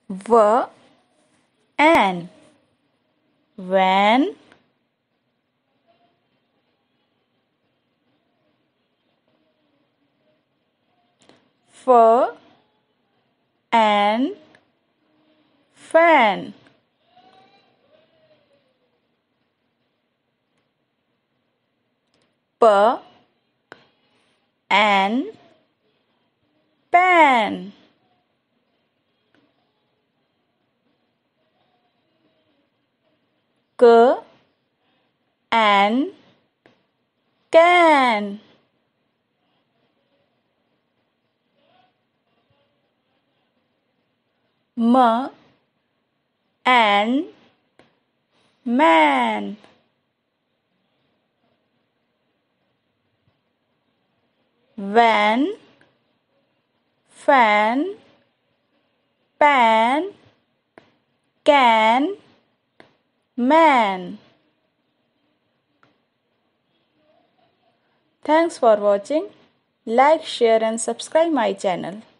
V an van, f an fan, p an pan, k an can, m an man, van, fan, pan, can, man. Thanks for watching. Like, share and subscribe my channel.